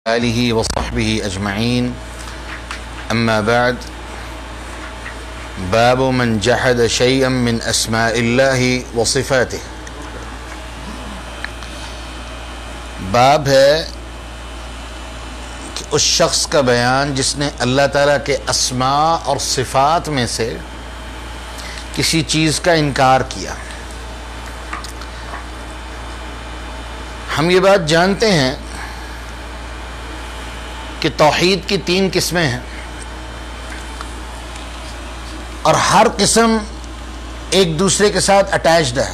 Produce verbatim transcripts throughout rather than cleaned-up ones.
آلہ وصحبہ اجمعین اما بعد باب من جحد شیئا من اسماء اللہ وصفاتہ. باب ہے کہ اس شخص کا بیان جس نے اللہ تعالیٰ کے اسماء اور صفات میں سے کسی چیز کا انکار کیا. ہم یہ بات جانتے ہیں کہ توحید کی تین قسمیں ہیں اور ہر قسم ایک دوسرے کے ساتھ اٹیچڈ ہے.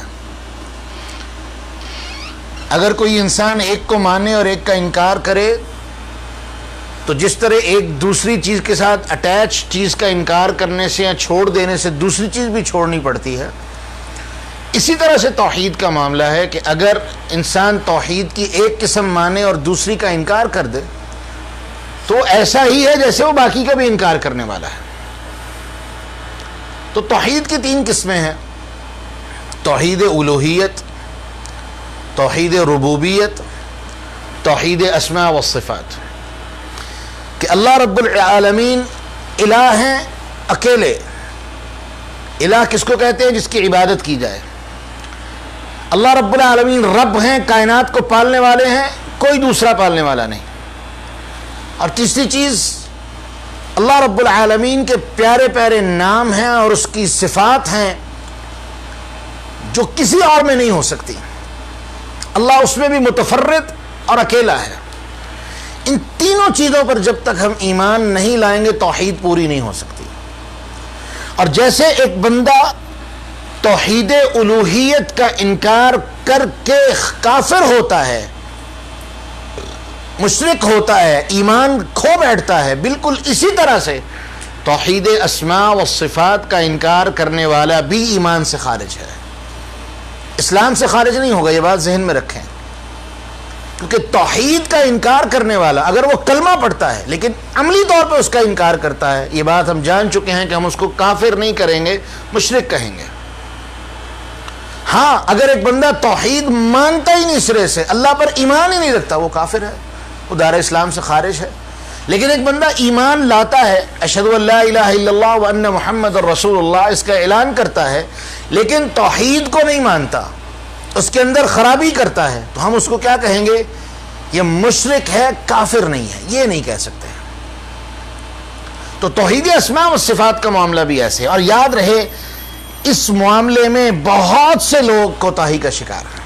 اگر کوئی انسان ایک کو مانے اور ایک کا انکار کرے تو جس طرح ایک دوسری چیز کے ساتھ اٹیچ چیز کا انکار کرنے سے یا چھوڑ دینے سے دوسری چیز بھی چھوڑنی پڑتی ہے، اسی طرح سے توحید کا معاملہ ہے کہ اگر انسان توحید کی ایک قسم مانے اور دوسری کا انکار کر دے تو ایسا ہی ہے جیسے وہ باقی کا بھی انکار کرنے والا ہے. تو توحید کی تین قسمیں ہیں: توحید الوہیت، توحید ربوبیت، توحید اسماء و صفات. کہ اللہ رب العالمین الہ ہیں اکیلے. الہ کس کو کہتے ہیں؟ جس کی عبادت کی جائے. اللہ رب العالمین رب ہیں، کائنات کو پالنے والے ہیں، کوئی دوسرا پالنے والا نہیں. اور تیسری چیز، اللہ رب العالمین کے پیارے پیارے نام ہیں اور اس کی صفات ہیں جو کسی اور میں نہیں ہو سکتی. اللہ اس میں بھی متفرد اور اکیلا ہے. ان تینوں چیزوں پر جب تک ہم ایمان نہیں لائیں گے توحید پوری نہیں ہو سکتی. اور جیسے ایک بندہ توحید الوہیت کا انکار کر کے کافر ہوتا ہے، مشرک ہوتا ہے، ایمان کھو بیٹھتا ہے، بالکل اسی طرح سے توحید اسماء و صفات کا انکار کرنے والا بھی ایمان سے خارج ہے. اسلام سے خارج نہیں ہوگا، یہ بات ذہن میں رکھیں. کیونکہ توحید کا انکار کرنے والا اگر وہ کلمہ پڑھتا ہے لیکن عملی طور پہ اس کا انکار کرتا ہے، یہ بات ہم جان چکے ہیں کہ ہم اس کو کافر نہیں کہیں گے، مشرک کہیں گے. ہاں اگر ایک بندہ توحید مانتا ہی نہیں، سرے سے اللہ پر ایمان ہی نہیں رکھتا، وہ کافر ہے، وہ دار اسلام سے خارج ہے. لیکن ایک بندہ ایمان لاتا ہے، اشہدو ان لا الہ الا اللہ وان محمد رسول اللہ، اس کا اعلان کرتا ہے، لیکن توحید کو نہیں مانتا، اس کے اندر خرابی کرتا ہے، تو ہم اس کو کیا کہیں گے؟ یہ مشرک ہے، کافر نہیں ہے. یہ نہیں کہہ سکتے. تو توحید اسماء و صفات کا معاملہ بھی ایسے ہے. اور یاد رہے اس معاملے میں بہت سے لوگ کوتاہی کا شکار ہیں،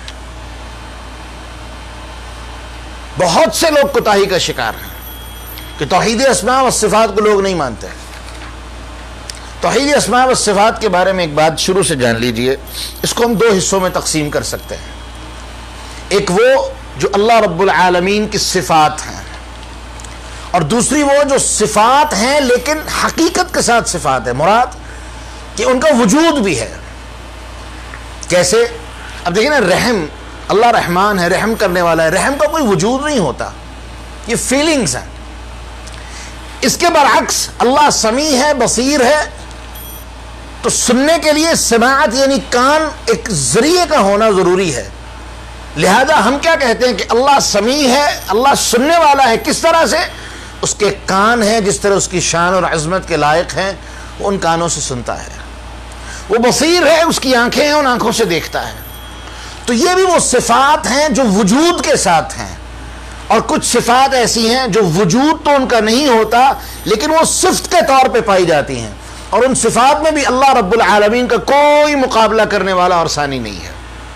بہت سے لوگ کوتاہی کا شکار ہیں کہ توحید اسماء و صفات کو لوگ نہیں مانتے. توحید اسماء و صفات کے بارے میں ایک بات شروع سے جان لیجئے. اس کو ہم دو حصوں میں تقسیم کر سکتے ہیں. ایک وہ جو اللہ رب العالمین کی صفات ہیں، اور دوسری وہ جو صفات ہیں لیکن حقیقت کے ساتھ صفات ہے، مراد کہ ان کا وجود بھی ہے. کیسے؟ اب دیکھیں نا، رحم، اللہ رحمان ہے، رحم کرنے والا ہے، رحم کا کوئی وجود نہیں ہوتا، یہ فیلنگز ہیں. اس کے برعکس اللہ سمیع ہے، بصیر ہے، تو سننے کے لیے سماعت یعنی کان ایک ذریعے کا ہونا ضروری ہے. لہذا ہم کیا کہتے ہیں کہ اللہ سمیع ہے، اللہ سننے والا ہے. کس طرح سے؟ اس کے کان ہیں، جس طرح اس کی شان اور عظمت کے لائق ہیں، وہ ان کانوں سے سنتا ہے. وہ بصیر ہے، اس کی آنکھیں ہیں، ان آنکھوں سے دیکھتا ہے. تو یہ بھی وہ صفات ہیں جو وجود کے ساتھ ہیں. اور کچھ صفات ایسی ہیں جو وجود تو ان کا نہیں ہوتا لیکن وہ صفت کے طور پہ پائی جاتی ہیں، اور ان صفات میں بھی اللہ رب العالمین کا کوئی مقابلہ کرنے والا اور ثانی نہیں ہے.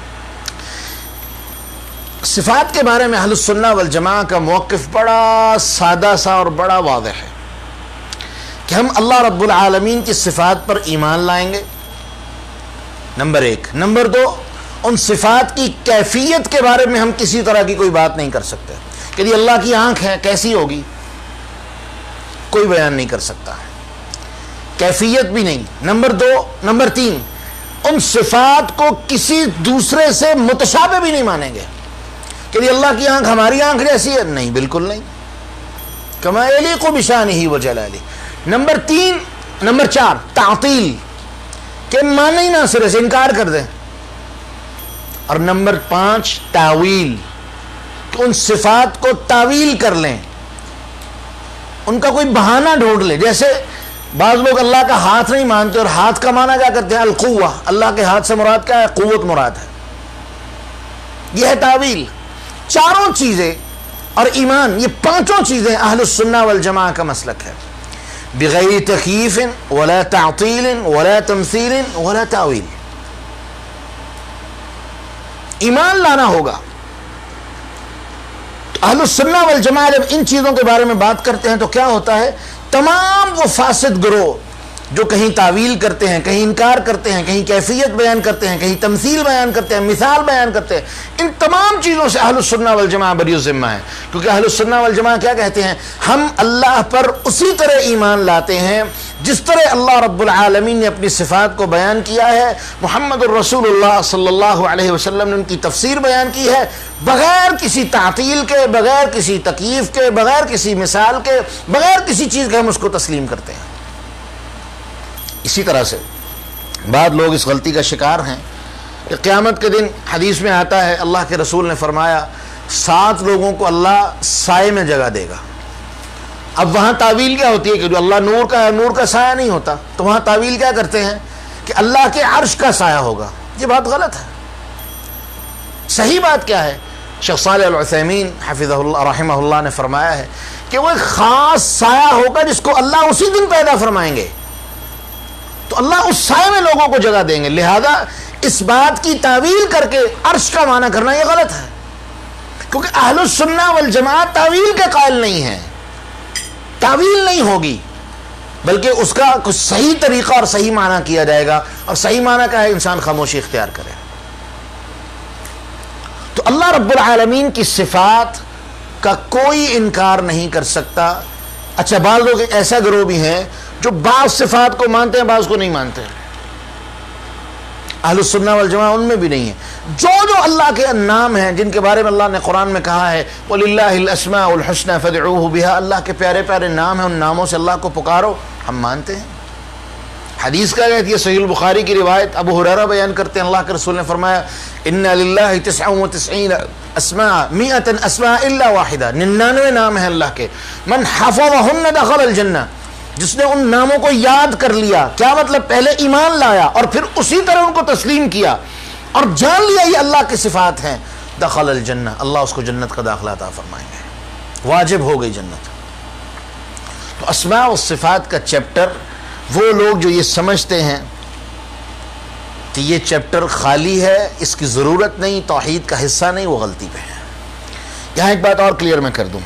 صفات کے بارے میں اہل السنہ والجماعہ کا موقف بڑا سادہ سا اور بڑا واضح ہے کہ ہم اللہ رب العالمین کی صفات پر ایمان لائیں گے، نمبر ایک. نمبر دو، ان صفات کی کیفیت کے بارے میں ہم کسی طرح کی کوئی بات نہیں کر سکتے کہ یہ اللہ کی آنکھ ہے، کیسی ہوگی، کوئی بیان نہیں کر سکتا، کیفیت بھی نہیں. نمبر دو نمبر تین، ان صفات کو کسی دوسرے سے متشابہ بھی نہیں مانیں گے کہ یہ اللہ کی آنکھ ہماری آنکھ جیسی ہے، نہیں، بالکل نہیں. کما یلیق بشانہ و جلالہ. نمبر تین نمبر چار، تعطیل، کہ مانے ہی نہ، سرے سے انکار کر دیں. اور نمبر پانچ، تاویل، کہ ان صفات کو تعویل کر لیں، ان کا کوئی بہانہ ڈھونڈ لے. جیسے بعض لوگ اللہ کا ہاتھ نہیں مانتے اور ہاتھ کا معنی کیا کرتے ہیں؟ القوہ. اللہ کے ہاتھ سے مراد کیا ہے؟ قوت مراد ہے. یہ ہے تعویل. چاروں چیزیں اور ایمان، یہ پانچوں چیزیں اہل السنہ والجماعہ کا مسلک ہے. بغیر تکییف ولا تعطیل ولا تمثیل ولا تعویل. ایمان لانا ہوگا. اہل السنہ والجماعہ جب ان چیزوں کے بارے میں بات کرتے ہیں تو کیا ہوتا ہے؟ تمام وہ فاسد گروہ جو کہیں تعویل کرتے ہیں، کہیں انکار کرتے ہیں، کہیں کیفیت بیان کرتے ہیں، کہیں تمثیل بیان کرتے ہیں، مثال بیان کرتے ہیں، ان تمام چیزوں سے اہل السنہ والجماعہ بری الذمہ ہے. کیونکہ اہل السنہ والجماعہ کیا کہتے ہیں؟ ہم اللہ پر اسی طرح ایمان لاتے ہیں جس طرح اللہ رب العالمین نے اپنی صفات کو بیان کیا ہے، محمد الرسول اللہ صلی اللہ علیہ وسلم نے ان کی تفسیر بیان کی ہے، بغیر کسی تعطیل کے، بغیر کسی تکییف کے، بغیر کسی مثال کے، بغیر کسی چیز کے ہم اس کو تسلیم کرتے ہیں. اسی طرح سے بعض لوگ اس غلطی کا شکار ہیں کہ قیامت کے دن حدیث میں آتا ہے اللہ کے رسول نے فرمایا سات لوگوں کو اللہ سائے میں جگہ دے گا. اب وہاں تعویل کیا ہوتی ہے کہ جو اللہ نور کا ہے، نور کا سایہ نہیں ہوتا، تو وہاں تعویل کیا کرتے ہیں کہ اللہ کے عرش کا سایہ ہوگا. یہ بات غلط ہے. صحیح بات کیا ہے؟ شیخ صالح العثیمین حفظہ اللہ رحمہ اللہ نے فرمایا ہے کہ وہ ایک خاص سایہ ہوگا جس کو اللہ اسی دن پیدا فرمائیں گے، تو اللہ اس سائے میں لوگوں کو جگہ دیں گے. لہذا اس بات کی تعویل کر کے عرش کا معنی کرنا یہ غلط ہے، کیونکہ اہل السنہ والجماعہ تعویل کے قائل نہیں ہیں. تعویل نہیں ہوگی، بلکہ اس کا کچھ صحیح طریقہ اور صحیح معنی کیا جائے گا. اور صحیح معنی کا ہے انسان خاموشی اختیار کرے. تو اللہ رب العالمین کی صفات کا کوئی انکار نہیں کر سکتا. اچھا، بعض لوگ ایسا گروہ بھی ہیں جو بعض صفات کو مانتے ہیں، بعض کو نہیں مانتے. اہل السنہ والجماعہ ان میں بھی نہیں ہے. جو جو اللہ کے نام ہیں جن کے بارے میں اللہ نے قرآن میں کہا ہے وَلِلَّهِ الْأَسْمَاءُ الْحُسْنَى فَادْعُوهُ بِهَا، اللہ کے پیارے پیارے نام ہیں، ان ناموں سے اللہ کو پکارو، ہم مانتے ہیں. حدیث کا کہتی ہے، صحیح البخاری کی روایت ابو ہریرہ بیان کرتے ہیں اللہ کے رسول نے فرمایا اِنَّ لِلَّهِ تِسْعَةً وَتِسْعِينَ اسماء مِئَةً اسماء الا واحدہ، ننانوے نام ہیں اللہ کے. من حفظهن دخل الجنہ، جس نے ان ناموں کو یاد کر لیا. کیا مطلب؟ پہلے ایمان لایا اور پھر اسی طرح ان کو تسلیم کیا اور جان لیا یہ اللہ کی صفات ہیں، دخل الجنہ، اللہ اس کو جنت کا داخلہ عطا فرمائیں گے، واجب ہو گئی جنت. تو اسماء و صفات کا چیپٹر، وہ لوگ جو یہ سمجھتے ہیں کہ یہ چیپٹر خالی ہے، اس کی ضرورت نہیں، توحید کا حصہ نہیں، وہ غلطی پہ ہے. یہاں ایک بات اور کلیئر میں کر دوں،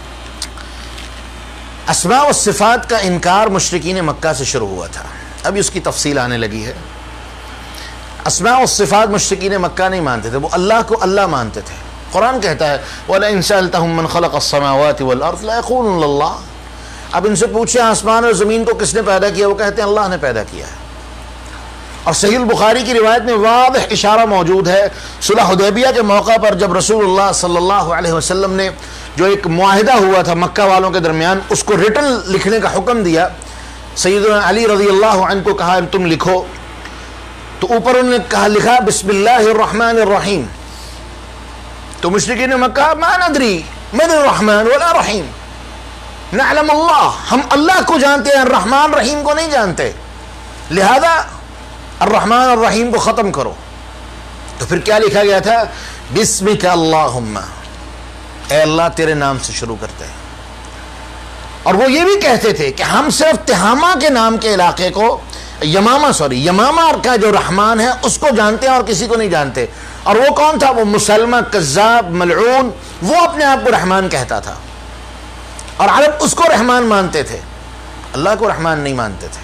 اسماء و صفات کا انکار مشرکین مکہ سے شروع ہوا تھا. ابھی اس کی تفصیل آنے لگی ہے. اسماء و صفات مشرکین مکہ نہیں مانتے تھے، وہ اللہ کو اللہ مانتے تھے. قرآن کہتا ہے وَلَئِن سَأَلْتَهُم مَّن خَلَقَ السَّمَاوَاتِ وَالْأَرْضَ لَيَقُولُنَّ اللَّهُ. اب ان سے پوچھیں آسمان اور زمین کو کس نے پیدا کیا، وہ کہتے ہیں اللہ نے پیدا کیا ہے. اور صحیح البخاری کی روایت میں واضح اشارہ موجود ہے. صلح حدیبیہ کے موقع پر جب رسول اللہ صلی اللہ علیہ وسلم نے جو ایک معاہدہ ہوا تھا مکہ والوں کے درمیان، اس کو ریٹن لکھنے کا حکم دیا، سیدنا علی رضی اللہ عنہ کو کہا تم لکھو. تو اوپر انہوں نے کہا لکھا بسم اللہ الرحمن الرحیم. تو مشرکین مکہ ما ندری من الرحمن ولا رحیم، نعلم اللہ، ہم اللہ کو جانتے ہیں، الرحمن رحیم کو نہیں جانتے، لہذا الرحمن الرحیم کو ختم کرو. تو پھر کیا لکھا گیا تھا؟ بسمک اللہم، اے اللہ تیرے نام سے شروع کرتے ہیں. اور وہ یہ بھی کہتے تھے کہ ہم صرف تہامہ کے نام کے علاقے کو، یمامہ سوری یمامہ کا جو رحمان ہے اس کو جانتے ہیں اور کسی کو نہیں جانتے. اور وہ کون تھا؟ وہ مسلمہ کذاب ملعون، وہ اپنے آپ کو رحمان کہتا تھا اور عرب اس کو رحمان مانتے تھے، اللہ کو رحمان نہیں مانتے تھے.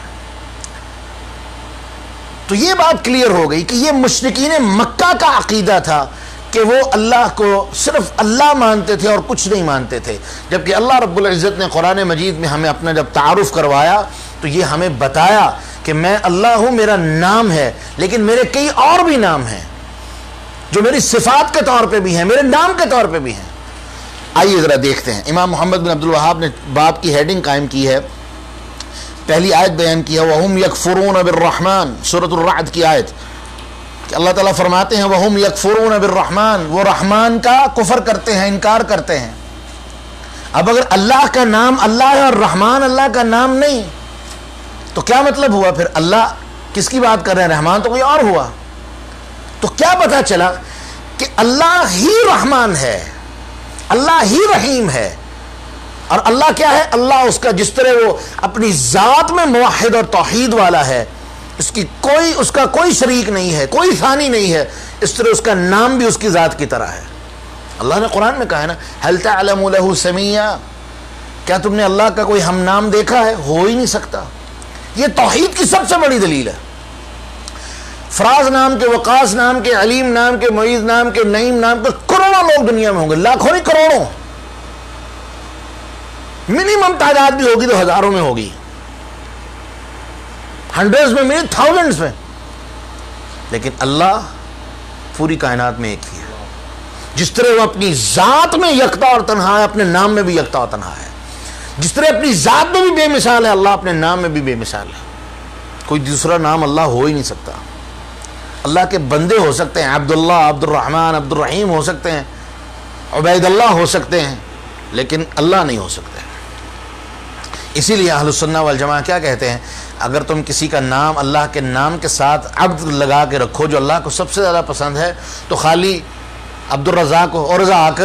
تو یہ بات کلیئر ہو گئی کہ یہ مشرکین مکہ کا عقیدہ تھا کہ وہ اللہ کو صرف اللہ مانتے تھے اور کچھ نہیں مانتے تھے. جبکہ اللہ رب العزت نے قرآن مجید میں ہمیں اپنا جب تعارف کروایا تو یہ ہمیں بتایا کہ میں اللہ ہوں، میرا نام ہے، لیکن میرے کئی اور بھی نام ہیں جو میری صفات کے طور پہ بھی ہیں، میرے نام کے طور پہ بھی ہیں. آئیے ذرا دیکھتے ہیں. امام محمد بن عبد الوہاب نے باب کی ہیڈنگ قائم کی ہے، پہلی آیت بیان کی ہے وَهُمْ يَكْفُرُونَ بِالرَّحْمَانِ، سورۃ الرعد کی آیت کہ اللہ تعالیٰ فرماتے ہیں وَهُمْ يَكْفُرُونَ بِالرَّحْمَانِ، وہ رحمان کا کفر کرتے ہیں، انکار کرتے ہیں. اب اگر اللہ کا نام اللہ ہے اور رحمان اللہ کا نام نہیں تو کیا مطلب ہوا پھر؟ اللہ کس کی بات کر رہے ہیں؟ رحمان تو کوئی اور ہوا. تو کیا پتا چلا کہ اللہ ہی رحمان ہے، اللہ ہی رحیم ہے. اور اللہ کیا ہے؟ اللہ اس کا جس طرح وہ اپنی ذات میں موحد اور توحید والا ہے، اس کی کوئی اس کا کوئی شریک نہیں ہے، کوئی ثانی نہیں ہے، اس طرح اس کا نام بھی اس کی ذات کی طرح ہے. اللہ نے قرآن میں کہا ہے نا هل تعلم له سمیا، کیا تم نے اللہ کا کوئی ہم نام دیکھا ہے؟ ہو ہی نہیں سکتا. یہ توحید کی سب سے بڑی دلیل ہے. فراز نام کے، وقاص نام کے، علیم نام کے، معیز نام کے، نعیم نام کے کروڑوں لوگ دنیا میں ہوں گے، لاکھوں نہیں کروڑوں. منیمم تعداد بھی ہوگی تو ہزاروں میں ہوگی، ہنڈریڈز میں، میں تھاؤزنڈز میں. لیکن اللہ پوری کائنات میں ایک ہی ہے. جس طرح وہ اپنی ذات میں یکتا اور تنہا ہے، اپنے نام میں بھی یکتا اور تنہا ہے. جس طرح اپنی ذات میں بھی بے مثال ہے، اللہ اپنے نام میں بھی بے مثال ہے. کوئی دوسرا نام اللہ ہو ہی نہیں سکتا. اللہ کے بندے ہو سکتے ہیں، عبداللہ، عبد الرحمن، عبد الرحیم ہو سکتے ہیں، عبید اللہ ہو سکتے ہیں، لیکن اللہ نہیں ہو سکتے. اسی لیے اہل السنہ والجماعہ کیا کہتے ہیں؟ اگر تم کسی کا نام اللہ کے نام کے ساتھ عبد لگا کے رکھو جو اللہ کو سب سے زیادہ پسند ہے، تو خالی عبد الرزاق اور رزاق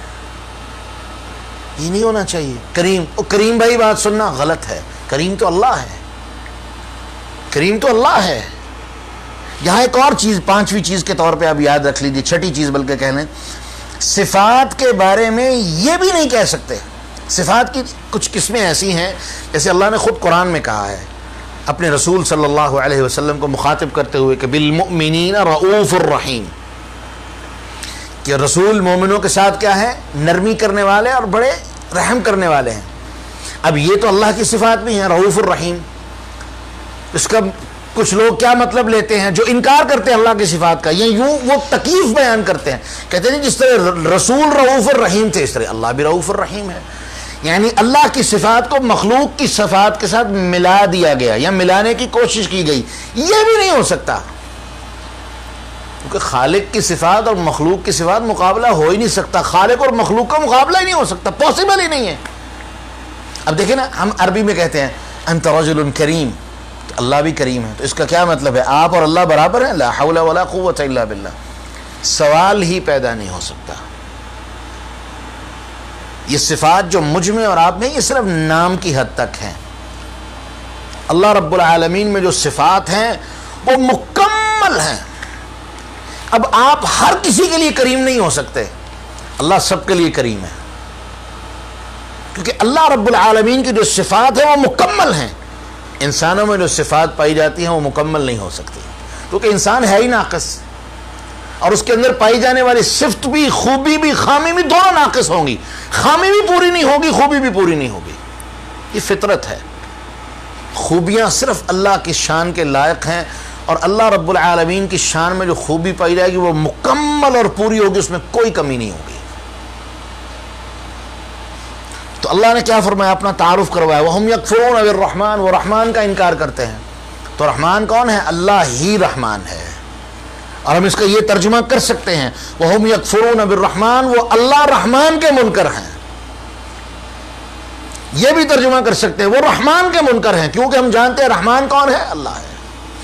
یہ نہیں ہونا چاہیے. کریم، او کریم بھائی بات سننا غلط ہے. کریم تو اللہ ہے، کریم تو اللہ ہے. یہاں ایک اور چیز، پانچویں چیز کے طور پہ آپ یاد رکھ لیجیے، چھٹی چیز بلکہ کہہ لیں، صفات کے بارے میں یہ بھی نہیں کہہ سکتے. صفات کی کچھ قسمیں ایسی ہیں جیسے اللہ نے خود قرآن میں کہا ہے اپنے رسول صلی اللہ علیہ وسلم کو مخاطب کرتے ہوئے کہ بالمؤمنین رؤوف الرحیم، کہ رسول مومنوں کے ساتھ کیا ہے؟ نرمی کرنے والے اور بڑے رحم کرنے والے ہیں. اب یہ تو اللہ کی صفات بھی ہیں، رؤوف الرحیم. اس کا کچھ لوگ کیا مطلب لیتے ہیں جو انکار کرتے ہیں اللہ کی صفات کا، یا یوں وہ تکیف بیان کرتے ہیں، کہتے ہیں جس طرح رسول رؤوف الرحیم تھے اس طرح اللہ بھی رؤوف الرحیم ہے. یعنی اللہ کی صفات کو مخلوق کی صفات کے ساتھ ملا دیا گیا یا ملانے کی کوشش کی گئی. یہ بھی نہیں ہو سکتا، کیونکہ خالق کی صفات اور مخلوق کی صفات مقابلہ ہو ہی نہیں سکتا. خالق اور مخلوق کا مقابلہ ہی نہیں ہو سکتا، پاسبل ہی نہیں ہے. اب دیکھیں نا، ہم عربی میں کہتے ہیں انت رجل کریم، تو اللہ بھی کریم ہے. تو اس کا کیا مطلب ہے؟ آپ اور اللہ برابر ہیں؟ لا حول ولا قوت الا باللہ. سوال ہی پیدا نہیں ہو سکتا. یہ صفات جو مجھ میں اور آپ میں، یہ صرف نام کی حد تک ہیں. اللہ رب العالمین میں جو صفات ہیں وہ مکمل ہیں. اب آپ ہر کسی کے لیے کریم نہیں ہو سکتے، اللہ سب کے لیے کریم ہے، کیونکہ اللہ رب العالمین کی جو صفات ہیں وہ مکمل ہیں. انسانوں میں جو صفات پائی جاتی ہیں وہ مکمل نہیں ہو سکتی، کیونکہ انسان ہے ہی ناقص، اور اس کے اندر پائی جانے والی صفت بھی، خوبی بھی، خامی بھی، دونوں ناقص ہوں گی. خامی بھی پوری نہیں ہوگی، خوبی بھی پوری نہیں ہوگی. یہ فطرت ہے. خوبیاں صرف اللہ کی شان کے لائق ہیں، اور اللہ رب العالمین کی شان میں جو خوبی پائی جائے گی وہ مکمل اور پوری ہوگی، اس میں کوئی کمی نہیں ہوگی. تو اللہ نے کیا فرمایا؟ اپنا تعارف کروایا، وَهُمْ يَكْفُرُونَ بِالرَّحْمَنِ، وہ رحمان کا انکار کرتے ہیں. تو رحمان کون ہے؟ اللہ ہی رحمان ہے. اور ہم اس کا یہ ترجمہ کر سکتے ہیں وَهُمْ يَكْفُرُونَ بِالرَّحْمَنِ، وہ اللہ رحمان کے منکر ہیں. یہ بھی ترجمہ کر سکتے ہیں وہ رحمان کے منکر ہیں، کیونکہ ہم جانتے ہیں رحمان کون ہے؟ اللہ ہے.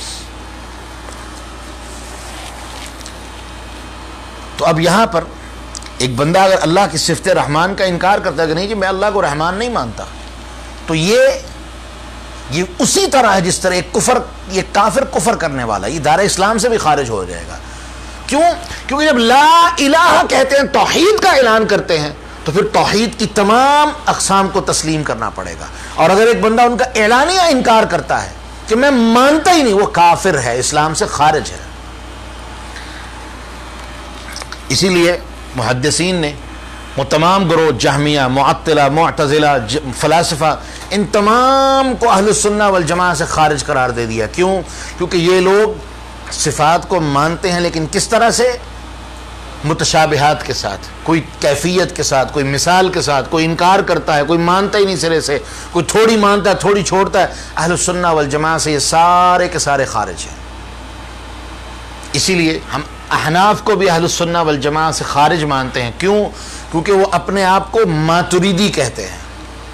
تو اب یہاں پر ایک بندہ اگر اللہ کی صفت رحمان کا انکار کرتا ہے کہ نہیں جی میں اللہ کو رحمان نہیں مانتا، تو یہ یہ اسی طرح ہے جس طرح ایک کفر، یہ کافر کفر کرنے والا یہ دار اسلام سے بھی خارج ہو جائے گا. کیوں؟ کیونکہ جب لا الہ کہتے ہیں، توحید کا اعلان کرتے ہیں، تو پھر توحید کی تمام اقسام کو تسلیم کرنا پڑے گا. اور اگر ایک بندہ ان کا اعلانیہ انکار کرتا ہے کہ میں مانتا ہی نہیں، وہ کافر ہے، اسلام سے خارج ہے. اسی لیے محدثین نے وہ تمام گروہ، جہمیہ، معطلہ، معتزلہ، فلاسفہ، ان تمام کو اہل السنہ والجماعہ سے خارج قرار دے دیا. کیوں؟ کیونکہ یہ لوگ صفات کو مانتے ہیں، لیکن کس طرح سے؟ متشابہات کے ساتھ، کوئی کیفیت کے ساتھ، کوئی مثال کے ساتھ. کوئی انکار کرتا ہے، کوئی مانتا ہی نہیں سرے سے، کوئی تھوڑی مانتا ہے، تھوڑی چھوڑتا ہے. اہل السنہ والجماعہ سے یہ سارے کے سارے خارج ہیں. اسی لیے ہم احناف کو بھی اہل السنہ والجماعہ سے خارج مانتے ہیں. کیوں؟ کیونکہ وہ اپنے آپ کو ماتریدی کہتے ہیں،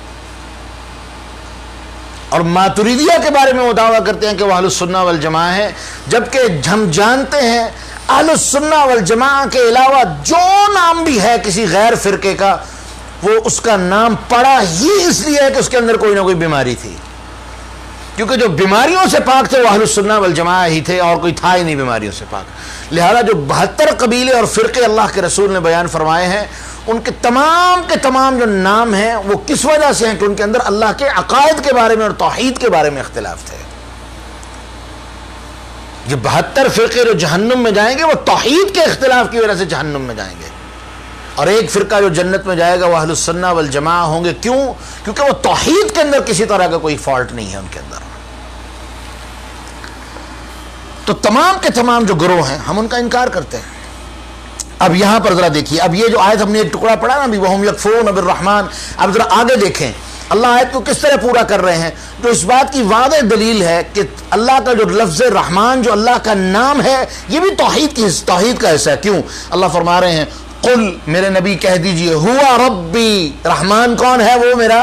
اور ماتریدیہ کے بارے میں وہ دعویٰ کرتے ہیں کہ وہ اہل السنہ والجماعہ ہیں، جبکہ ہم جانتے ہیں اہل السنہ والجماعہ کے علاوہ جو نام بھی ہے کسی غیر فرقے کا، وہ اس کا نام پڑا ہی اس لیے ہے کہ اس کے اندر کوئی نہ کوئی بیماری تھی، کیونکہ جو بیماریوں سے پاک تھے وہ اہل السنہ والجماعہ ہی تھے، اور کوئی تھا ہی نہیں بیماریوں سے پاک۔ لہذا جو بہتر قبیلے اور فرقے اللہ کے رسول نے بیان فرمائے ہیں، ان کے تمام کے تمام جو نام ہیں وہ کس وجہ سے ہیں کہ ان کے اندر اللہ کے عقائد کے بارے میں اور توحید کے بارے میں اختلاف تھے۔ یہ بہتر فرقے جو جہنم میں جائیں گے وہ توحید کے اختلاف کی وجہ سے جہنم میں جائیں گے، اور ایک فرقہ جو جنت میں جائے گا وہ اہل السنہ والجماعہ ہوں گے۔ کیوں؟ کیونکہ وہ توحید کے اندر کسی طرح کا کوئی فالٹ نہیں ہے ان کے اندر۔ تو تمام کے تمام جو گروہ ہیں ہم ان کا انکار کرتے ہیں۔ اب یہاں پر ذرا دیکھیے، اب یہ جو آیت ہم نے ایک ٹکڑا پڑھا نا بھی وَهُمْ يَكْفُرُونَ بِالرَّحْمَنِ، اب ذرا آگے دیکھیں اللہ آیت کو کس طرح پورا کر رہے ہیں، جو اس بات کی واضح دلیل ہے کہ اللہ کا جو لفظ رحمان جو اللہ کا نام ہے یہ بھی توحید کی توحید کا حصہ ہے۔ کیوں؟ اللہ فرما رہے ہیں قل، میرے نبی کہہ دیجئے، ہوا ربی، رحمان کون ہے؟ وہ میرا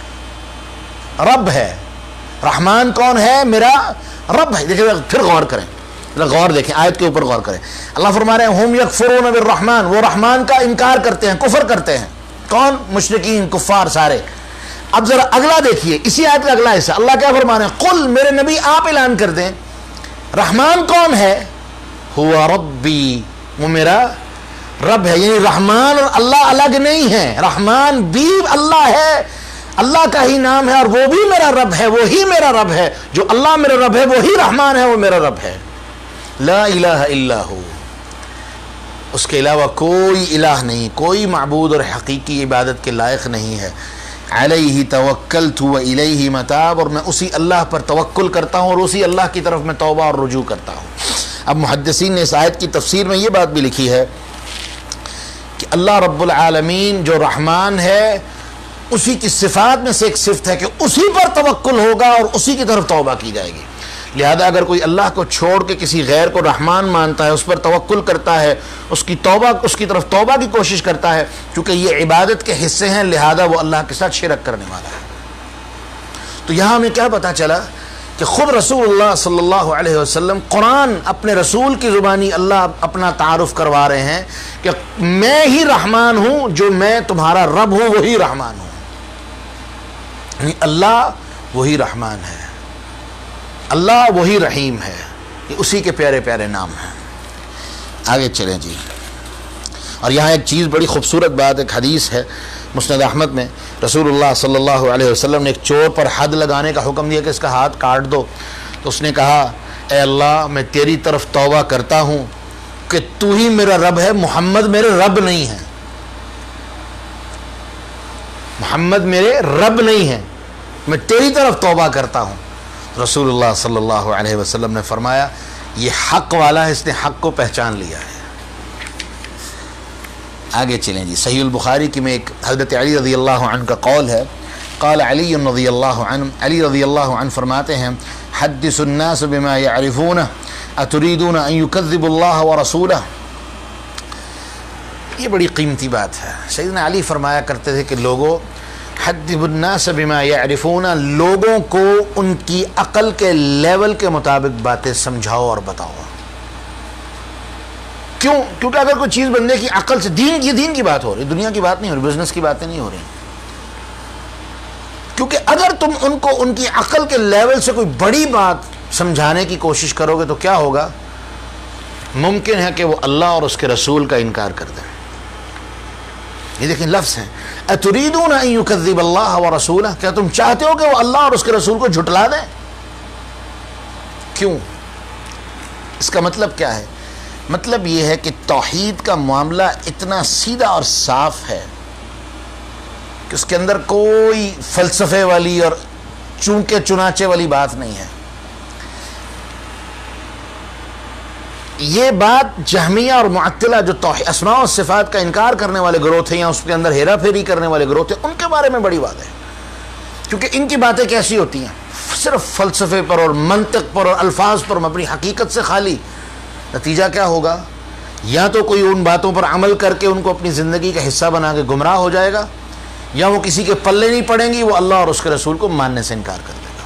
رب ہے۔ رحمان کون ہے؟ میرا رب ہے۔ دیکھیں پھر غور کریں، غور دیکھیں آیت کے اوپر غور کریں۔ اللہ فرما رہے ہیں ہم یکفرون بالرحمن، وہ رحمان کا انکار کرتے ہیں، کفر کرتے ہیں۔ کون؟ مشرکین، کفار سارے۔ اب ذرا اگلا دیکھیے، اسی آیت کا اگلا حصہ اللہ کیا فرما رہے ہیں؟ قل، میرے نبی آپ اعلان کر دیں رحمان کون ہے؟ ہوا ربی، وہ میرا رب ہے۔ یعنی رحمان اور اللہ الگ نہیں ہے، رحمان بھی اللہ ہے، اللہ کا ہی نام ہے، اور وہ بھی میرا رب ہے، وہی میرا رب ہے۔ جو اللہ میرا رب ہے وہی رحمان ہے، وہ میرا رب ہے۔ لا الہ الا ہو، اس کے علاوہ کوئی الہ نہیں، کوئی معبود اور حقیقی عبادت کے لائق نہیں ہے۔ علیہ توکلت و الیہ متاب، اور میں اسی اللہ پر توکل کرتا ہوں اور اسی اللہ کی طرف میں توبہ اور رجوع کرتا ہوں۔ اب محدثین نے اس آیت کی تفسیر میں یہ بات بھی لکھی ہے کہ اللہ رب العالمین جو رحمان ہے اسی کی صفات میں سے ایک صفت ہے کہ اسی پر توکل ہوگا اور اسی کی طرف توبہ کی جائے گی۔ لہذا اگر کوئی اللہ کو چھوڑ کے کسی غیر کو رحمان مانتا ہے، اس پر توکل کرتا ہے، اس کی توبہ اس کی طرف توبہ کی کوشش کرتا ہے، چونکہ یہ عبادت کے حصے ہیں لہذا وہ اللہ کے ساتھ شرک کرنے والا ہے۔ تو یہاں ہمیں کیا پتہ چلا کہ خود رسول اللہ صلی اللہ علیہ وسلم قرآن اپنے رسول کی زبانی اللہ اپنا تعارف کروا رہے ہیں کہ میں ہی رحمان ہوں، جو میں تمہارا رب ہوں وہی رحمان ہوں، یعنی اللہ وہی رحمان ہے، اللہ وہی رحیم ہے، یہ اسی کے پیارے پیارے نام ہیں۔ آگے چلیں جی، اور یہاں ایک چیز بڑی خوبصورت بات، ایک حدیث ہے مسند احمد میں، رسول اللہ صلی اللہ علیہ وسلم نے ایک چور پر حد لگانے کا حکم دیا کہ اس کا ہاتھ کاٹ دو، تو اس نے کہا اے اللہ میں تیری طرف توبہ کرتا ہوں کہ تو ہی میرا رب ہے، محمد میرے رب نہیں ہے، محمد میرے رب نہیں ہے، میں تیری طرف توبہ کرتا ہوں۔ رسول اللہ صلی اللہ علیہ وسلم نے فرمایا یہ حق والا ہے، اس نے حق کو پہچان لیا ہے۔ آگے چلیں جی، صحیح البخاری کی میں ایک حضرت علی رضی اللہ عنہ کا قول ہے، قال علی رضی اللہ عنہ، علی رضی اللہ عنہ فرماتے ہیں حدث الناس بما يعرفون اتريدون ان يكذبوا الله ورسوله۔ یہ بڑی قیمتی بات ہے۔ سیدنا علی فرمایا کرتے تھے کہ لوگوں حدث الناس بما يعرفون، لوگوں کو ان کی عقل کے لیول کے مطابق باتیں سمجھاؤ اور بتاؤ۔ کیوں؟ کیونکہ اگر کوئی چیز بندے کی عقل سے، دین یہ دین کی بات ہو رہی، دنیا کی بات نہیں ہو رہی، بزنس کی باتیں نہیں ہو رہی، کیونکہ اگر تم ان کو ان کی عقل کے لیول سے کوئی بڑی بات سمجھانے کی کوشش کرو گے تو کیا ہوگا؟ ممکن ہے کہ وہ اللہ اور اس کے رسول کا انکار کر دیں۔ یہ دیکھیں لفظ ہیں اتریدون ان یکذب اللہ ورسولہ، کیا تم چاہتے ہو کہ وہ اللہ اور اس کے رسول کو جھٹلا دیں؟ کیوں؟ اس کا مطلب کیا ہے؟ مطلب یہ ہے کہ توحید کا معاملہ اتنا سیدھا اور صاف ہے کہ اس کے اندر کوئی فلسفے والی اور چونکے چنانچے والی بات نہیں ہے۔ یہ بات جہمیہ اور معطلہ جو توحید اسماء و صفات کا انکار کرنے والے گروہ تھے یا اس کے اندر ہیرا پھیری کرنے والے گروہ تھے، ان کے بارے میں بڑی بات ہے، کیونکہ ان کی باتیں کیسی ہوتی ہیں؟ صرف فلسفے پر اور منطق پر اور الفاظ پر مبنی، حقیقت سے خالی۔ نتیجہ کیا ہوگا یا تو کوئی ان باتوں پر عمل کر کے ان کو اپنی زندگی کا حصہ بنا کے گمراہ ہو جائے گا، یا وہ کسی کے پلے نہیں پڑیں گی، وہ اللہ اور اس کے رسول کو ماننے سے انکار کر دے گا۔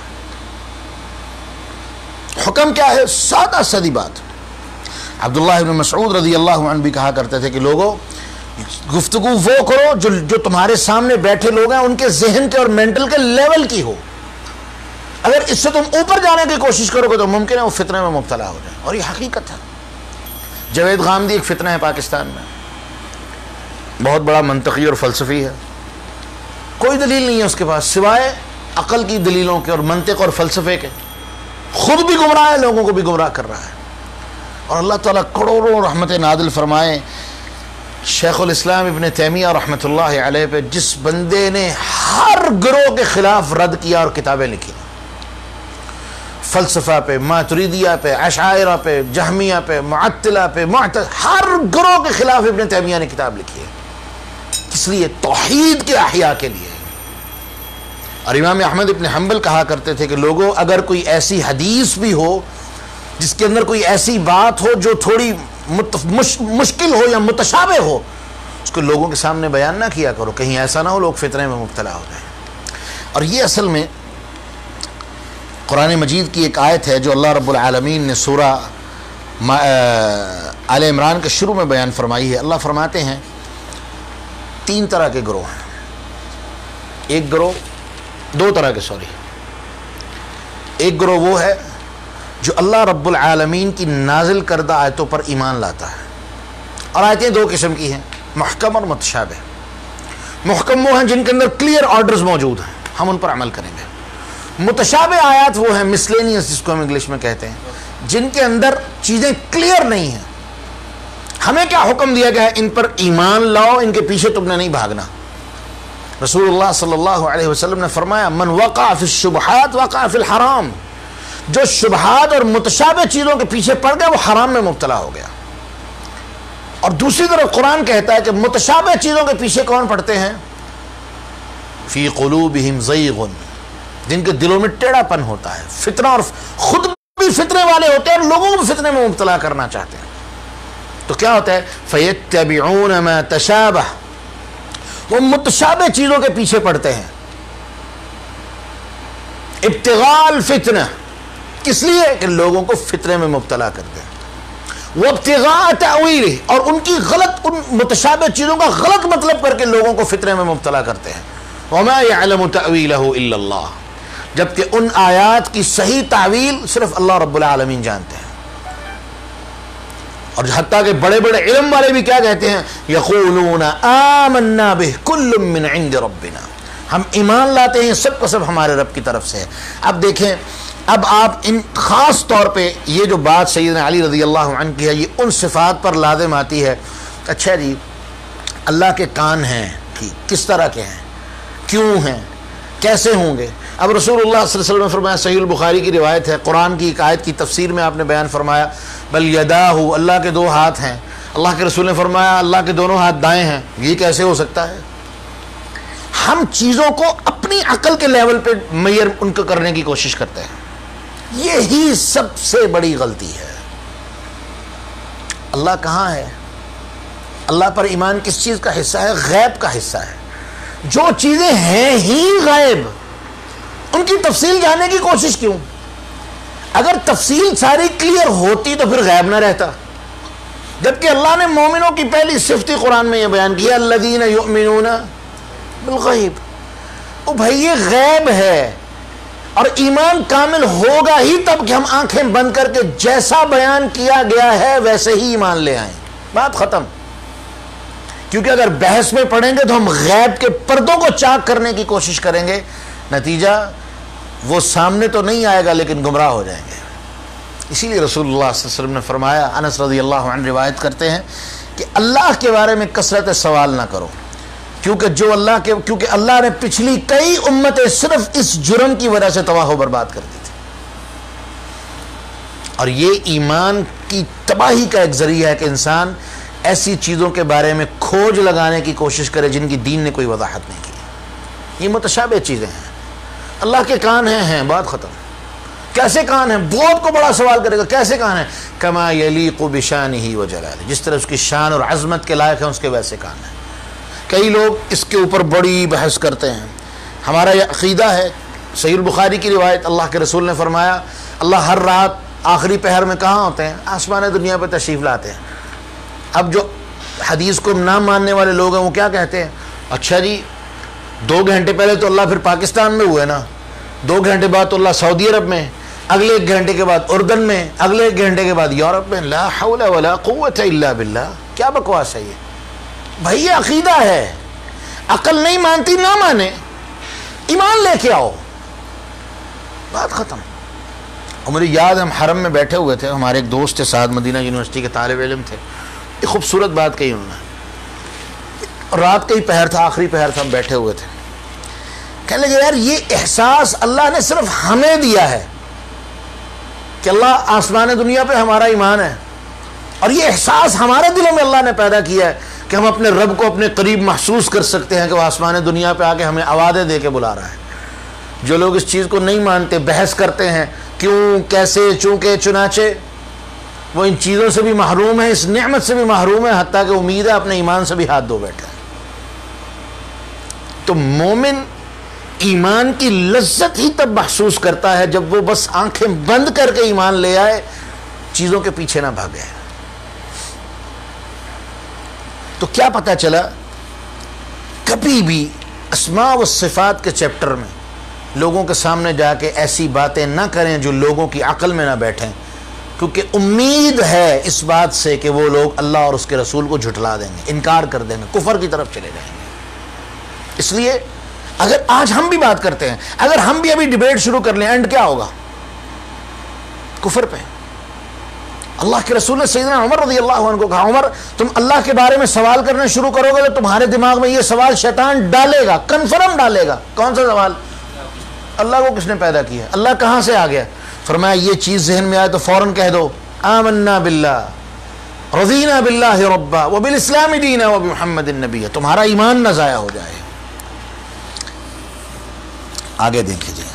حکم کیا ہے؟ سادہ سادی بات۔ عبداللہ ابن مسعود رضی اللہ عنہ بھی کہا کرتے تھے کہ لوگوں، گفتگو وہ کرو جو جو تمہارے سامنے بیٹھے لوگ ہیں ان کے ذہن کے اور مینٹل کے لیول کی ہو۔ اگر اس سے تم اوپر جانے کی کوشش کرو گے تو ممکن ہے وہ فتنے میں مبتلا ہو جائے، اور یہ حقیقت ہے۔ جاوید غامدی ایک فتنہ ہے پاکستان میں، بہت بڑا منطقی اور فلسفی ہے، کوئی دلیل نہیں ہے اس کے پاس سوائے عقل کی دلیلوں کے اور منطق اور فلسفے کے، خود بھی گمراہ ہے، لوگوں کو بھی گمراہ کر رہا ہے۔ اور اللہ تعالیٰ کروڑوں رحمت نازل فرمائے شیخ الاسلام ابن تیمیہ رحمۃ اللہ علیہ پہ، جس بندے نے ہر گروہ کے خلاف رد کیا اور کتابیں لکھی، فلسفہ پہ، ماتریدیہ پہ، اشاعرہ پہ، جہمیہ پہ، معطلہ پہ، معتزلہ، ہر گروہ کے خلاف ابن تیمیہ نے کتاب لکھی ہے، اس لیے توحید کے احیاء کے لیے۔ اور امام احمد ابن حنبل کہا کرتے تھے کہ لوگوں، اگر کوئی ایسی حدیث بھی ہو جس کے اندر کوئی ایسی بات ہو جو تھوڑی مشکل ہو یا متشابہ ہو، اس کو لوگوں کے سامنے بیان نہ کیا کرو، کہیں ایسا نہ ہو لوگ فتنے میں مبتلا ہو جائیں۔ اور یہ اصل میں قرآن مجید کی ایک آیت ہے جو اللہ رب العالمین نے سورہ آل عمران کے شروع میں بیان فرمائی ہے۔ اللہ فرماتے ہیں تین طرح کے گروہ ہیں، ایک گروہ دو طرح کے سوری ایک گروہ وہ ہے جو اللہ رب العالمین کی نازل کردہ آیتوں پر ایمان لاتا ہے، اور آیتیں دو قسم کی ہیں، محکم اور متشابہ۔ محکم وہ ہیں جن کے اندر کلیئر آرڈرز موجود ہیں، ہم ان پر عمل کریں گے۔ متشابہ آیات وہ ہیں، مسلینیس جس کو ہم انگلش میں کہتے ہیں، جن کے اندر چیزیں کلیئر نہیں ہیں، ہمیں کیا حکم دیا گیا ہے؟ ان پر ایمان لاؤ، ان کے پیچھے تم نے نہیں بھاگنا۔ رسول اللہ صلی اللہ علیہ وسلم نے فرمایا من وقع فی الشبہات وقع فی الحرام، جو شبہات اور متشابہ چیزوں کے پیچھے پڑ گیا وہ حرام میں مبتلا ہو گیا۔ اور دوسری طرف قرآن کہتا ہے کہ متشابہ چیزوں کے پیچھے کون پڑتے ہیں؟ فی قلوبہم زیغ، جن کے دلوں میں ٹیڑھا پن ہوتا ہے، فتنہ، اور خود بھی فتنے والے ہوتے ہیں اور لوگوں کو فتنے میں مبتلا کرنا چاہتے ہیں۔ تو کیا ہوتا ہے؟ فَيَتَّبِعُونَ مَا تَشَابَهَ، وہ متشابہ چیزوں کے پیچھے پڑتے ہیں، ابتغاء الفتنہ، کس لیے؟ کہ لوگوں کو فتنے میں مبتلا کر دیں، وابتغاء تأویلہ، اور ان کی غلط، ان متشابہ چیزوں کا غلط مطلب کر کے لوگوں کو فتنے میں مبتلا کرتے ہیں۔ وَمَا يَعْلَمُ تَأْوِيلَهُ إِلَّا اللَّهُ، جبکہ ان آیات کی صحیح تعویل صرف اللہ رب العالمین جانتے ہیں۔ اور حتیٰ کہ بڑے بڑے علم والے بھی کیا کہتے ہیں؟ یقولون آمنا بہ کل من عند ربنا، ہم ایمان لاتے ہیں سب کا سب ہمارے رب کی طرف سے ہے۔ اب دیکھیں، اب آپ ان خاص طور پہ یہ جو بات سیدنا علی رضی اللہ عنہ کی ہے، یہ ان صفات پر لازم آتی ہے۔ اچھا جی، اللہ کے کان ہیں، کس طرح کے ہیں، کیوں ہیں، کیسے ہوں گے؟ اب رسول اللہ صلی اللہ علیہ وسلم نے فرمایا، صحیح البخاری کی روایت ہے، قرآن کی ایک آیت کی تفسیر میں آپ نے بیان فرمایا، بل یداہ، اللہ کے دو ہاتھ ہیں۔ اللہ کے رسول نے فرمایا اللہ کے دونوں ہاتھ دائیں ہیں، یہ کیسے ہو سکتا ہے؟ ہم چیزوں کو اپنی عقل کے لیول پہ میئر ان کو کرنے کی کوشش کرتے ہیں، یہی سب سے بڑی غلطی ہے۔ اللہ کہاں ہے؟ اللہ پر ایمان کس چیز کا حصہ ہے؟ غیب کا حصہ ہے۔ جو چیزیں ہیں ہی غیب، ان کی تفصیل جاننے کی کوشش کیوں؟ اگر تفصیل ساری کلیئر ہوتی تو پھر غیب نہ رہتا۔ جبکہ اللہ نے مومنوں کی پہلی صفت قرآن میں یہ بیان کی ہے، الذین یؤمنون بالغیب۔ او بھائی یہ غیب ہے، اور ایمان کامل ہوگا ہی تب کہ ہم آنکھیں بند کر کے جیسا بیان کیا گیا ہے ویسے ہی ایمان لے آئیں، بات ختم۔ کیونکہ اگر بحث میں پڑھیں گے تو ہم غیب کے پردوں کو چاک کرنے کی کوشش کریں گے، نتیجہ وہ سامنے تو نہیں آئے گا لیکن گمراہ ہو جائیں گے۔ اسی لیے رسول اللہ صلی اللہ علیہ وسلم نے فرمایا، انس رضی اللہ عنہ روایت کرتے ہیں کہ اللہ کے بارے میں کثرت سوال نہ کرو، کیونکہ جو اللہ کے کیونکہ اللہ نے پچھلی کئی امتیں صرف اس جرم کی وجہ سے تباہ و برباد کر دی تھی۔ اور یہ ایمان کی تباہی کا ایک ذریعہ ہے کہ انسان ایسی چیزوں کے بارے میں کھوج لگانے کی کوشش کرے جن کی دین نے کوئی وضاحت نہیں کی۔ یہ متشابہ چیزیں ہیں، اللہ کے کان ہیں ہیں بات ختم، کیسے کان ہیں؟ بہت کو بڑا سوال کرے گا کیسے کان ہیں؟ کما یلیق بشانہ و جلالہ، جس طرح اس کی شان اور عظمت کے لائق ہیں اس کے ویسے کان ہیں۔ کئی لوگ اس کے اوپر بڑی بحث کرتے ہیں۔ ہمارا یہ عقیدہ ہے، صحیح البخاری کی روایت، اللہ کے رسول نے فرمایا اللہ ہر رات آخری پہر میں کہاں ہوتے ہیں؟ آسمان دنیا پہ تشریف لاتے ہیں۔ اب جو حدیث کو نہ ماننے والے لوگ ہیں وہ کیا کہتے ہیں؟ اچھا جی دو گھنٹے پہلے تو اللہ پھر پاکستان میں ہوئے نا، دو گھنٹے بعد تو اللہ سعودی عرب میں، اگلے ایک گھنٹے کے بعد اردن میں، اگلے ایک گھنٹے کے بعد یورپ میں۔ لا حول ولا قوت الا باللہ، کیا بکواس ہے یہ؟ بھائی یہ عقیدہ ہے، عقل نہیں مانتی نہ مانے، ایمان لے کے آؤ، بات ختم۔ اور مجھے یاد ہے ہم حرم میں بیٹھے ہوئے تھے، ہمارے ایک دوست تھے سعد مدینہ یونیورسٹی کے طالب علم تھے، ایک خوبصورت بات کہی انہوں نے، رات کا ہی پہر تھا، آخری پہر تھا، ہم بیٹھے ہوئے تھے، کہنے لگے یار یہ احساس اللہ نے صرف ہمیں دیا ہے کہ اللہ آسمان دنیا پہ ہمارا ایمان ہے، اور یہ احساس ہمارے دلوں میں اللہ نے پیدا کیا ہے کہ ہم اپنے رب کو اپنے قریب محسوس کر سکتے ہیں کہ وہ آسمان دنیا پہ آ کے ہمیں آوازیں دے کے بلا رہا ہے۔ جو لوگ اس چیز کو نہیں مانتے، بحث کرتے ہیں کیوں، کیسے، چونکہ، چنانچہ، وہ ان چیزوں سے بھی محروم ہیں، اس نعمت سے بھی محروم ہیں، حتیٰ کہ امید ہے اپنے ایمان سے بھی ہاتھ دھو بیٹھے ہیں۔ تو مومن ایمان کی لذت ہی تب محسوس کرتا ہے جب وہ بس آنکھیں بند کر کے ایمان لے آئے، چیزوں کے پیچھے نہ بھاگے۔ تو کیا پتہ چلا؟ کبھی بھی اسماء و صفات کے چیپٹر میں لوگوں کے سامنے جا کے ایسی باتیں نہ کریں جو لوگوں کی عقل میں نہ بیٹھیں، کیونکہ امید ہے اس بات سے کہ وہ لوگ اللہ اور اس کے رسول کو جھٹلا دیں گے، انکار کر دیں گے، کفر کی طرف چلے جائیں گے۔ اس لیے اگر آج ہم بھی بات کرتے ہیں، اگر ہم بھی ابھی ڈیبیٹ شروع کر لیں، اینڈ کیا ہوگا؟ کفر پہ۔ اللہ کے رسول نے سیدنا عمر رضی اللہ عنہ کو کہا عمر تم اللہ کے بارے میں سوال کرنا شروع کرو گے تو تمہارے دماغ میں یہ سوال شیطان ڈالے گا، کنفرم ڈالے گا۔ کون سا سوال؟ اللہ کو کس نے پیدا کیا؟ اللہ کہاں سے آ گیا؟ فرمایا یہ چیز ذہن میں آئے تو فوراً کہہ دو آمنا باللہ رضینا باللہ ربا وبالاسلام دینا وبمحمد النبی، تمہارا ایمان نہ ضائع ہو جائے۔ آگے دیکھیں جی،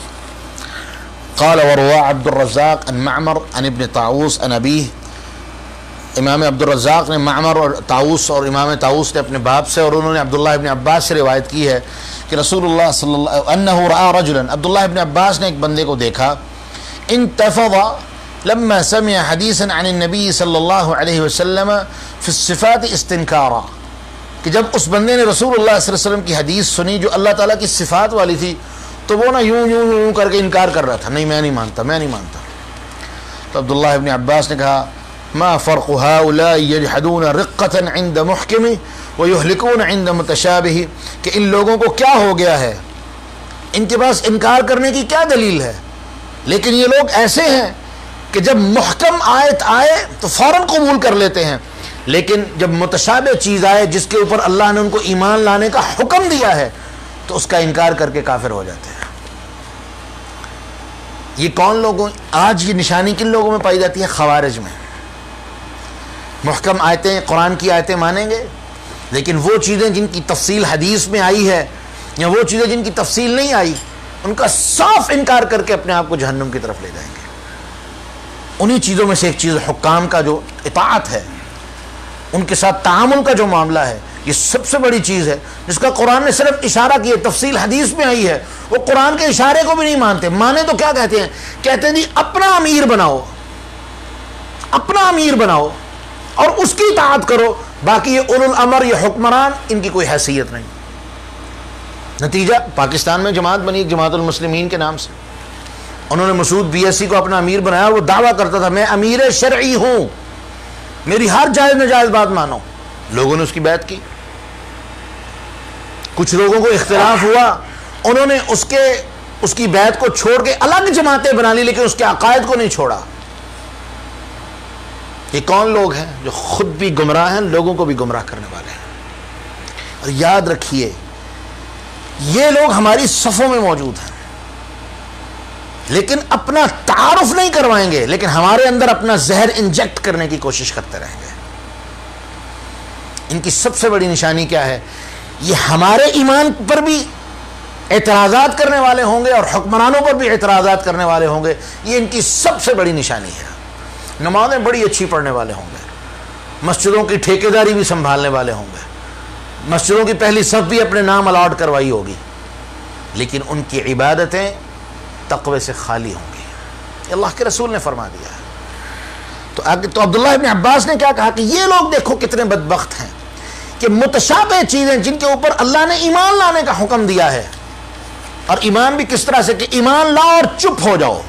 قال وروى عبد الرزاق عن معمر عن ابن طاووس عن ابیہ، امام عبد الرزاق نے معمر اور طاووس اور امام طاووس نے اپنے باپ سے اور انہوں نے عبداللہ ابن عباس سے روایت کی ہے کہ رسول اللہ صلی اللہ انہ رأى رجلا، عبداللہ ابن عباس نے ایک بندے کو دیکھا، انتفض لما سمع حدیثا عن النبی صلی اللہ علیہ وسلم فی الصفات استنکارا، کہ جب اس بندے نے رسول اللہ صلی اللہ علیہ وسلم کی حدیث سنی جو اللہ تعالیٰ کی صفات والی تھی تو وہ نہ یوں یوں یوں کر کے انکار کر رہا تھا، نہیں میں نہیں مانتا میں نہیں مانتا۔ تو عبداللہ ابن عباس نے کہا ما فرق هؤلاء يجحدون رقة عند محکم ويهلكون عند متشابہ، کہ ان لوگوں کو کیا ہو گیا ہے، ان کے پاس انکار کرنے کی کیا دلیل ہے؟ لیکن یہ لوگ ایسے ہیں کہ جب محکم آیت آئے تو فوراً قبول کر لیتے ہیں، لیکن جب متشابہ چیز آئے جس کے اوپر اللہ نے ان کو ایمان لانے کا حکم دیا ہے تو اس کا انکار کر کے کافر ہو جاتے ہیں۔ یہ کون لوگوں، آج یہ نشانی کن لوگوں میں پائی جاتی ہے؟ خوارج میں۔ محکم آیتیں، قرآن کی آیتیں مانیں گے، لیکن وہ چیزیں جن کی تفصیل حدیث میں آئی ہے یا وہ چیزیں جن کی تفصیل نہیں آئی ان کا صاف انکار کر کے اپنے آپ کو جہنم کی طرف لے جائیں گے۔ انہی چیزوں میں سے ایک چیز حکام کا جو اطاعت ہے، ان کے ساتھ تعامل کا جو معاملہ ہے، یہ سب سے بڑی چیز ہے جس کا قرآن نے صرف اشارہ کیا، تفصیل حدیث میں آئی ہے، وہ قرآن کے اشارے کو بھی نہیں مانتے۔ مانے تو کیا کہتے ہیں؟ کہتے ہیں جی اپنا امیر بناؤ، اپنا امیر بناؤ اور اس کی اطاعت کرو، باقی یہ اولو الامر، یہ حکمران، ان کی کوئی حیثیت نہیں۔ نتیجہ پاکستان میں جماعت بنی ایک جماعت المسلمین کے نام سے، انہوں نے مسعود بی ایس سی کو اپنا امیر بنایا، وہ دعویٰ کرتا تھا میں امیر شرعی ہوں، میری ہر جائز ناجائز بات مانو۔ لوگوں نے اس کی بیعت کی، کچھ لوگوں کو اختلاف ہوا، انہوں نے اس کے اس کی بیعت کو چھوڑ کے الگ جماعتیں بنا لی، لیکن اس کے عقائد کو نہیں چھوڑا۔ یہ کون لوگ ہیں جو خود بھی گمراہ ہیں، لوگوں کو بھی گمراہ کرنے والے ہیں؟ اور یاد رکھیے یہ لوگ ہماری صفوں میں موجود ہیں، لیکن اپنا تعارف نہیں کروائیں گے، لیکن ہمارے اندر اپنا زہر انجیکٹ کرنے کی کوشش کرتے رہیں گے۔ ان کی سب سے بڑی نشانی کیا ہے؟ یہ ہمارے ایمان پر بھی اعتراضات کرنے والے ہوں گے اور حکمرانوں پر بھی اعتراضات کرنے والے ہوں گے. یہ ان کی سب سے بڑی نشانی ہے. نمازیں بڑی اچھی پڑھنے والے ہوں گے, مسجدوں کی ٹھیکیداری بھی سنبھالنے والے ہوں گے, مسجدوں کی پہلی صف بھی اپنے نام الاٹ کروائی ہوگی, لیکن ان کی عبادتیں تقوی سے خالی ہوں گی. اللہ کے رسول نے فرما دیا ہے. تو آگے تو عبداللہ ابن عباس نے کیا کہا کہ یہ لوگ دیکھو کتنے بدبخت ہیں کہ متشابہ چیزیں جن کے اوپر اللہ نے ایمان لانے کا حکم دیا ہے, اور ایمان بھی کس طرح سے کہ ایمان لاؤ اور چپ ہو جاؤ,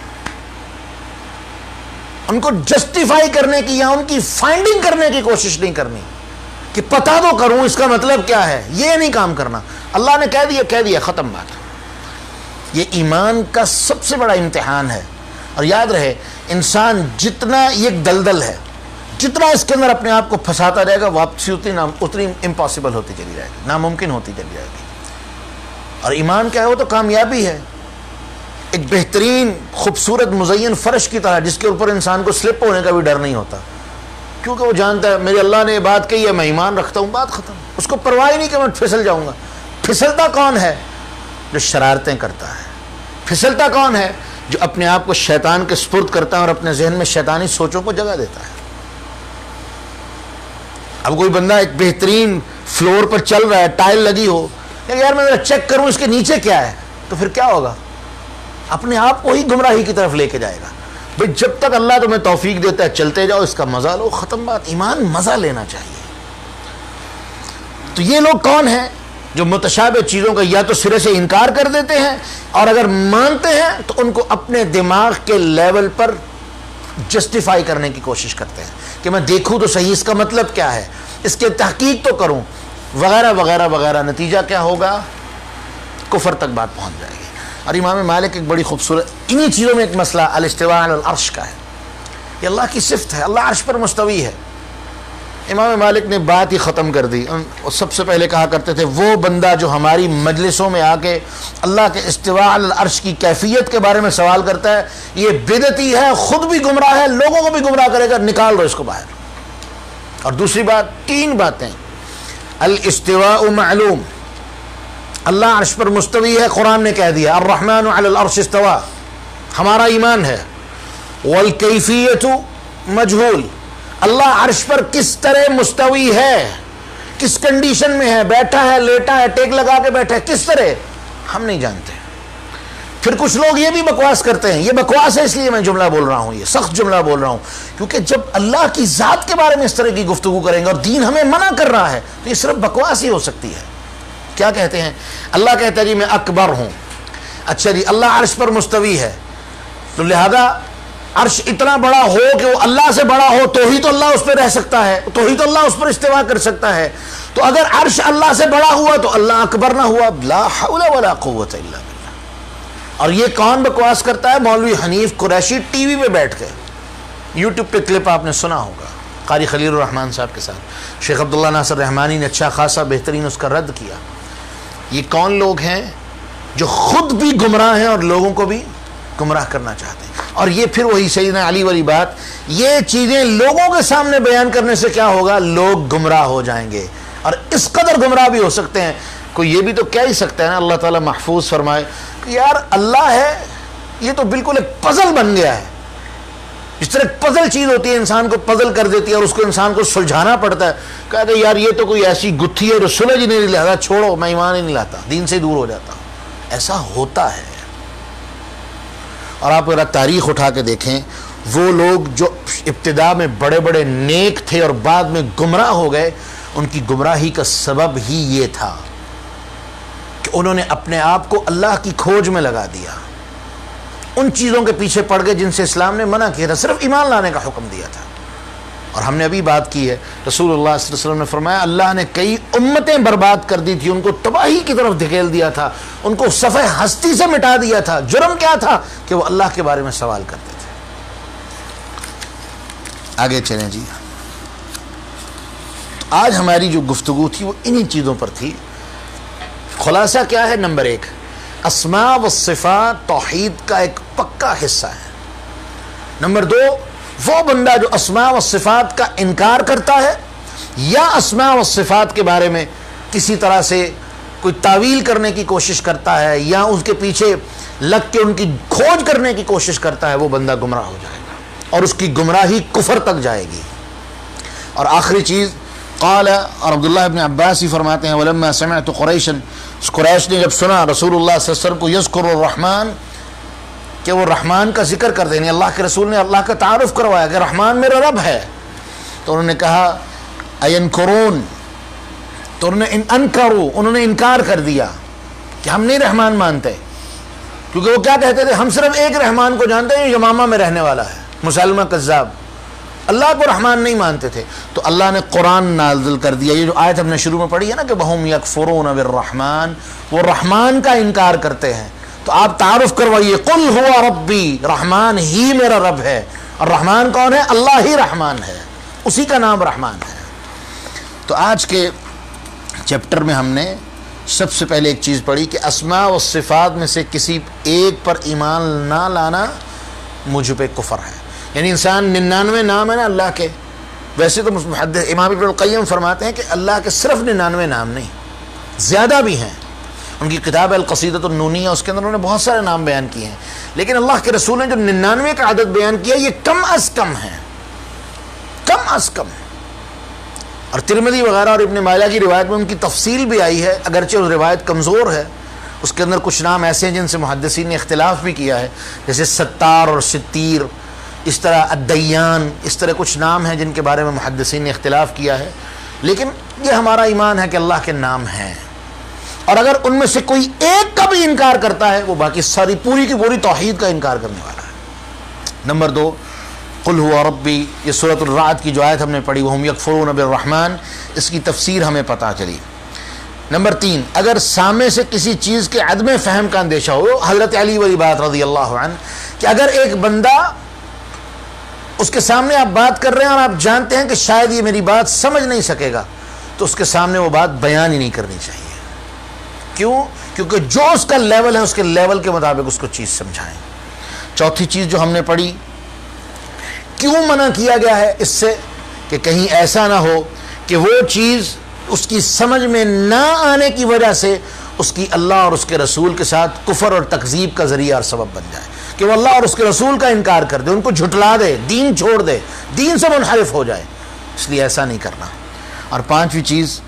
ان کو جسٹیفائی کرنے کی یا ان کی فائنڈنگ کرنے کی کوشش نہیں کرنی کہ پتا تو کروں اس کا مطلب کیا ہے. یہ نہیں کام کرنا. اللہ نے کہہ دیا کہہ دیا ختم بات. یہ ایمان کا سب سے بڑا امتحان ہے. اور یاد رہے, انسان جتنا یہ دلدل ہے, جتنا اس کے اندر اپنے آپ کو پھنساتا رہے گا, واپسی اتنی اتنی امپاسبل ہوتی چلی جائے گی, ناممکن ہوتی چلی جائے گی. اور ایمان کیا ہے؟ وہ تو کامیابی ہے. ایک بہترین خوبصورت مزین فرش کی طرح جس کے اوپر انسان کو سلپ ہونے کا بھی ڈر نہیں ہوتا, کیونکہ وہ جانتا ہے میرے اللہ نے یہ بات کہی ہے, میں ایمان رکھتا ہوں, بات ختم. اس کو پرواہ نہیں کہ میں پھسل جاؤں گا. پھسلتا کون ہے؟ جو شرارتیں کرتا ہے. پھسلتا کون ہے؟ جو اپنے آپ کو شیطان کے سپرد کرتا ہے اور اپنے ذہن میں شیطانی سوچوں کو جگہ دیتا ہے. اب کوئی بندہ ایک بہترین فلور پر چل رہا ہے, ٹائل لگی ہو, یار میں ذرا چیک کروں اس کے نیچے کیا ہے, تو پھر کیا ہوگا؟ اپنے آپ کو ہی گمراہی کی طرف لے کے جائے گا. بھئی جب تک اللہ تمہیں توفیق دیتا ہے چلتے جاؤ, اس کا مزہ لو, ختم بات. ایمان مزہ لینا چاہیے. تو یہ لوگ کون ہیں جو متشابہ چیزوں کا یا تو سرے سے انکار کر دیتے ہیں, اور اگر مانتے ہیں تو ان کو اپنے دماغ کے لیول پر جسٹیفائی کرنے کی کوشش کرتے ہیں کہ میں دیکھوں تو صحیح اس کا مطلب کیا ہے, اس کے تحقیق تو کروں, وغیرہ وغیرہ وغیرہ. نتیجہ کیا ہوگا؟ کفر تک بات پہنچ جائے گی. اور امام مالک ایک بڑی خوبصورت انہی چیزوں میں ایک مسئلہ الاستواء علی العرش کا ہے. یہ اللہ کی صفت ہے, اللہ عرش پر مستوی ہے. امام مالک نے بات ہی ختم کر دی. سب سے پہلے کہا کرتے تھے وہ بندہ جو ہماری مجلسوں میں آ کے اللہ کے استواء علی العرش کی کیفیت کے بارے میں سوال کرتا ہے, یہ بدعتی ہے, خود بھی گمراہ ہے, لوگوں کو بھی گمراہ کرے گا, نکال دو اس کو باہر. اور دوسری بات, تین باتیں. الاستواء معلوم, اللہ عرش پر مستوی ہے, قرآن نے کہہ دیا الرحمن علی العرش استوى, ہمارا ایمان ہے. والکیفیت مجہول, اللہ عرش پر کس طرح مستوی ہے, کس کنڈیشن میں ہے, بیٹھا ہے, لیٹا ہے, ٹیک لگا کے بیٹھا ہے, کس طرح, ہم نہیں جانتے. پھر کچھ لوگ یہ بھی بکواس کرتے ہیں, یہ بکواس ہے اس لیے میں جملہ بول رہا ہوں, یہ سخت جملہ بول رہا ہوں, کیونکہ جب اللہ کی ذات کے بارے میں اس طرح کی گفتگو کریں گے اور دین ہمیں منع کر رہا ہے تو یہ صرف بکواس ہی ہو سکتی ہے. کیا کہتے ہیں؟ اللہ کہتا ہے جی میں اکبر ہوں. اچھا جی, اللہ عرش پر مستوی ہے, تو لہذا عرش اتنا بڑا ہو کہ وہ اللہ سے بڑا ہو تو ہی تو اللہ اس پہ رہ سکتا ہے, تو ہی تو اللہ اس پر استوا کر سکتا ہے. تو اگر عرش اللہ سے بڑا ہوا تو اللہ اکبر نہ ہوا؟ لا حول ولا قوت الا باللہ. اور یہ کون بکواس کرتا ہے؟ مولوی حنیف قریشی, ٹی وی پہ بیٹھ کے. یوٹیوب پہ کلپ آپ نے سنا ہوگا قاری خلیل الرحمن صاحب کے ساتھ. شیخ عبداللہ ناصر رحمانی نے اچھا خاصا بہترین اس کا رد کیا. یہ کون لوگ ہیں جو خود بھی گمراہ ہیں اور لوگوں کو بھی گمراہ کرنا چاہتے ہیں؟ اور یہ پھر وہی سیدنا علی والی بات, یہ چیزیں لوگوں کے سامنے بیان کرنے سے کیا ہوگا؟ لوگ گمراہ ہو جائیں گے, اور اس قدر گمراہ بھی ہو سکتے ہیں. کوئی یہ بھی تو کہہ ہی سکتا ہے نا, اللہ تعالیٰ محفوظ فرمائے کہ یار اللہ ہے, یہ تو بالکل ایک پزل بن گیا ہے. اس طرح ایک پزل چیز ہوتی ہے, انسان کو پزل کر دیتی ہے اور اس کو انسان کو سلجھانا پڑتا ہے. کہتے ہیں یار یہ تو کوئی ایسی گتھی ہے جو سلجھ نہیں لاتا, چھوڑو میں ایمان ہی نہیں لاتا, دین سے دور ہو جاتا ہوں. ایسا ہوتا ہے. اور آپ اگر تاریخ اٹھا کے دیکھیں, وہ لوگ جو ابتدا میں بڑے بڑے نیک تھے اور بعد میں گمراہ ہو گئے, ان کی گمراہی کا سبب ہی یہ تھا کہ انہوں نے اپنے آپ کو اللہ کی کھوج میں لگا دیا, ان چیزوں کے پیچھے پڑ گئے جن سے اسلام نے منع کیا تھا, صرف ایمان لانے کا حکم دیا تھا. اور ہم نے ابھی بات کی ہے, رسول اللہ صلی اللہ علیہ وسلم نے فرمایا اللہ نے کئی امتیں برباد کر دی تھی, ان کو تباہی کی طرف دھکیل دیا تھا, ان کو صفحہ ہستی سے مٹا دیا تھا. جرم کیا تھا؟ کہ وہ اللہ کے بارے میں سوال کرتے تھے. آگے چلیں جی. آج ہماری جو گفتگو تھی وہ انہی چیزوں پر تھی. خلاصہ کیا ہے؟ نمبر ایک, اسماء و صفات توحید کا ایک پکا حصہ ہے. نمبر دو, وہ بندہ جو اسماء و صفات کا انکار کرتا ہے یا اسماء و صفات کے بارے میں کسی طرح سے کوئی تعویل کرنے کی کوشش کرتا ہے یا اس کے پیچھے لگ کے ان کی کھوج کرنے کی کوشش کرتا ہے، وہ بندہ گمراہ ہو جائے گا اور اس کی گمراہی کفر تک جائے گی۔ اور آخری چیز، قال، اور عبداللہ ابن عباس ہی فرماتے ہیں، ولما سمعت قریشا، قریش نے جب سنا رسول اللہ صلی اللہ علیہ وسلم کو یذکر الرحمن، کہ وہ رحمان کا ذکر کر دیں، اللہ کے رسول نے اللہ کا تعارف کروایا کہ رحمان میرا رب ہے، تو انہوں نے کہا اینکرون، تو انہوں نے انکرو، انہوں نے انکار کر دیا کہ ہم نہیں رحمان مانتے، کیونکہ وہ کیا کہتے تھے، ہم صرف ایک رحمان کو جانتے ہیں جو یمامہ میں رہنے والا ہے، مسلمہ کذاب، اللہ کو رحمان نہیں مانتے تھے۔ تو اللہ نے قرآن نازل کر دیا، یہ جو آیت ہم نے شروع میں پڑھی ہے نا کہ وَهُمْ يَكْفُرُونَ بِالرَّحْمَانِ، وہ رحمان کا انکار کرتے ہیں، تو آپ تعارف کروائیے، قُلْ هُوَ رَبِّي، رحمان ہی میرا رب ہے، اور رحمان کون ہے؟ اللہ ہی رحمان ہے، اسی کا نام رحمان ہے۔ تو آج کے چیپٹر میں ہم نے سب سے پہلے ایک چیز پڑھی کہ اسماء و صفات میں سے کسی ایک پر ایمان نہ لانا مجھ پہ کفر ہے، یعنی انسان ننانوے نام ہے نا اللہ کے، ویسے تو محدث امام ابن القیم فرماتے ہیں کہ اللہ کے صرف ننانوے نام نہیں، زیادہ بھی ہیں، ان کی کتاب القصیدۃ النونیہ اس کے اندر انہوں نے بہت سارے نام بیان کیے ہیں، لیکن اللہ کے رسول نے جو ننانوے کا عدد بیان کیا یہ کم از کم ہے، کم از کم۔ اور ترمذی وغیرہ اور ابن ماجہ کی روایت میں ان کی تفصیل بھی آئی ہے، اگرچہ وہ روایت کمزور ہے، اس کے اندر کچھ نام ایسے ہیں جن سے محدثین نے اختلاف بھی کیا ہے، جیسے ستار اور ستیر، اس طرح الدیان، اس طرح کچھ نام ہیں جن کے بارے میں محدثین نے اختلاف کیا ہے، لیکن یہ ہمارا ایمان ہے کہ اللہ کے نام ہیں، اور اگر ان میں سے کوئی ایک کا بھی انکار کرتا ہے وہ باقی ساری پوری کی پوری توحید کا انکار کرنے والا ہے۔ نمبر دو، قل هو ربی، یہ سورۃ الرعد کی جو آیت ہم نے پڑھی، وہم یکفرون بالرحمن، اس کی تفسیر ہمیں پتہ چلی۔ نمبر تین، اگر سامنے سے کسی چیز کے عدم فہم کا اندیشہ ہو، حضرت علی والی بات رضی اللہ عنہ، کہ اگر ایک بندہ اس کے سامنے آپ بات کر رہے ہیں اور آپ جانتے ہیں کہ شاید یہ میری بات سمجھ نہیں سکے گا، تو اس کے سامنے وہ بات بیان ہی نہیں کرنی چاہیے۔ کیوں؟ کیونکہ جو اس کا لیول ہے اس کے لیول کے مطابق اس کو چیز سمجھائیں۔ چوتھی چیز جو ہم نے پڑھی، کیوں منع کیا گیا ہے اس سے، کہ کہیں ایسا نہ ہو کہ وہ چیز اس کی سمجھ میں نہ آنے کی وجہ سے اس کی اللہ اور اس کے رسول کے ساتھ کفر اور تکذیب کا ذریعہ اور سبب بن جائے، کہ وہ اللہ اور اس کے رسول کا انکار کر دے، ان کو جھٹلا دے، دین چھوڑ دے، دین سے منحرف ہو جائے، اس لیے ایسا نہیں کرنا۔ اور پانچویں چیز،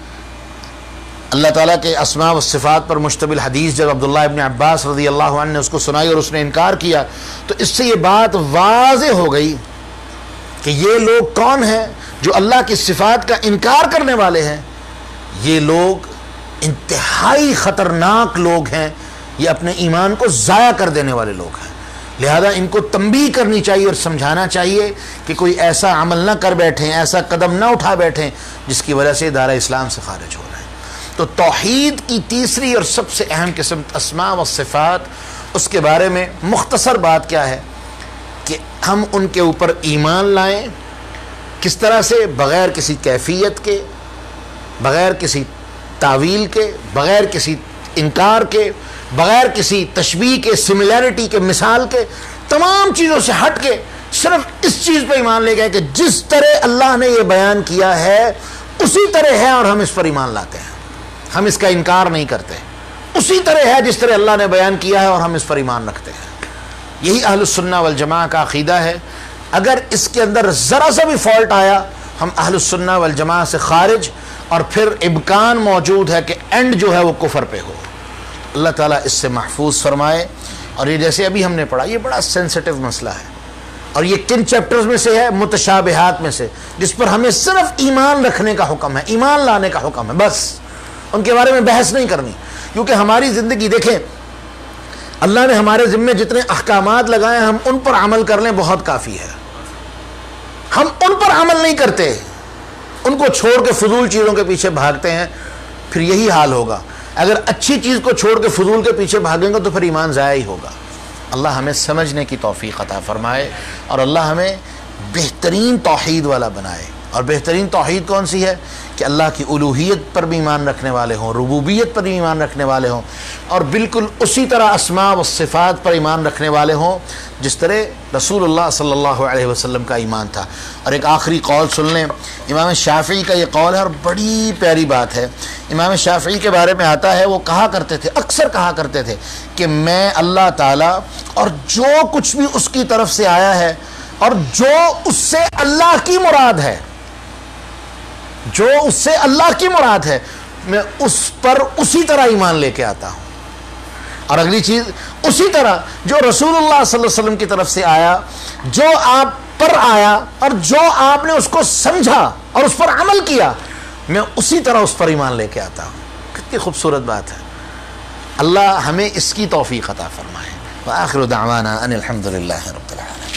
اللہ تعالیٰ کے اسماء و صفات پر مشتمل حدیث جب عبداللہ ابن عباس رضی اللہ عنہ نے اس کو سنائی اور اس نے انکار کیا، تو اس سے یہ بات واضح ہو گئی کہ یہ لوگ کون ہیں جو اللہ کی صفات کا انکار کرنے والے ہیں، یہ لوگ انتہائی خطرناک لوگ ہیں، یہ اپنے ایمان کو ضائع کر دینے والے لوگ ہیں، لہذا ان کو تنبیہ کرنی چاہیے اور سمجھانا چاہیے کہ کوئی ایسا عمل نہ کر بیٹھیں، ایسا قدم نہ اٹھا بیٹھیں جس کی وجہ سے دائرہ اسلام سے خارج ہو رہے ہیں۔ تو توحید کی تیسری اور سب سے اہم قسم اسماء و صفات، اس کے بارے میں مختصر بات کیا ہے کہ ہم ان کے اوپر ایمان لائیں، کس طرح سے؟ بغیر کسی کیفیت کے، بغیر کسی تعویل کے، بغیر کسی انکار کے، بغیر کسی تشبیہ کے، سملیرٹی کے، مثال کے، تمام چیزوں سے ہٹ کے صرف اس چیز پہ ایمان لے گئے کہ جس طرح اللہ نے یہ بیان کیا ہے اسی طرح ہے، اور ہم اس پر ایمان لاتے ہیں، ہم اس کا انکار نہیں کرتے، اسی طرح ہے جس طرح اللہ نے بیان کیا ہے اور ہم اس پر ایمان رکھتے ہیں۔ یہی اہل السنہ والجماعہ کا عقیدہ ہے۔ اگر اس کے اندر ذرا سا بھی فالٹ آیا، ہم اہل السنہ والجماعہ سے خارج، اور پھر امکان موجود ہے کہ اینڈ جو ہے وہ کفر پہ ہو۔ اللہ تعالیٰ اس سے محفوظ فرمائے۔ اور یہ جیسے ابھی ہم نے پڑھا، یہ بڑا سینسٹیو مسئلہ ہے، اور یہ کن چیپٹرز میں سے ہے؟ متشابہات میں سے، جس پر ہمیں صرف ایمان رکھنے کا حکم ہے، ایمان لانے کا حکم ہے، بس ان کے بارے میں بحث نہیں کرنی، کیونکہ ہماری زندگی دیکھیں، اللہ نے ہمارے ذمے جتنے احکامات لگائے ہیں ہم ان پر عمل کر لیں بہت کافی ہے۔ ہم ان پر عمل نہیں کرتے، ان کو چھوڑ کے فضول چیزوں کے پیچھے بھاگتے ہیں، پھر یہی حال ہوگا۔ اگر اچھی چیز کو چھوڑ کے فضول کے پیچھے بھاگیں گے تو پھر ایمان ضائع ہی ہوگا۔ اللہ ہمیں سمجھنے کی توفیق عطا فرمائے، اور اللہ ہمیں بہترین توحید والا بنائے۔ اور بہترین توحید کون سی ہے؟ کہ اللہ کی الوہیت پر بھی ایمان رکھنے والے ہوں، ربوبیت پر بھی ایمان رکھنے والے ہوں، اور بالکل اسی طرح اسماء و صفات پر ایمان رکھنے والے ہوں جس طرح رسول اللہ صلی اللہ علیہ وسلم کا ایمان تھا۔ اور ایک آخری قول سن لیں، امام شافعی کا یہ قول ہے اور بڑی پیاری بات ہے۔ امام شافعی کے بارے میں آتا ہے، وہ کہا کرتے تھے، اکثر کہا کرتے تھے کہ میں اللہ تعالیٰ اور جو کچھ بھی اس کی طرف سے آیا ہے اور جو اس سے اللہ کی مراد ہے، جو اس سے اللہ کی مراد ہے، میں اس پر اسی طرح ایمان لے کے آتا ہوں۔ اور اگلی چیز، اسی طرح جو رسول اللہ صلی اللہ علیہ وسلم کی طرف سے آیا، جو آپ پر آیا اور جو آپ نے اس کو سمجھا اور اس پر عمل کیا، میں اسی طرح اس پر ایمان لے کے آتا ہوں۔ کتنی خوبصورت بات ہے۔ اللہ ہمیں اس کی توفیق عطا فرمائے۔ وآخر دعوانا ان الحمد للہ رب العالمین۔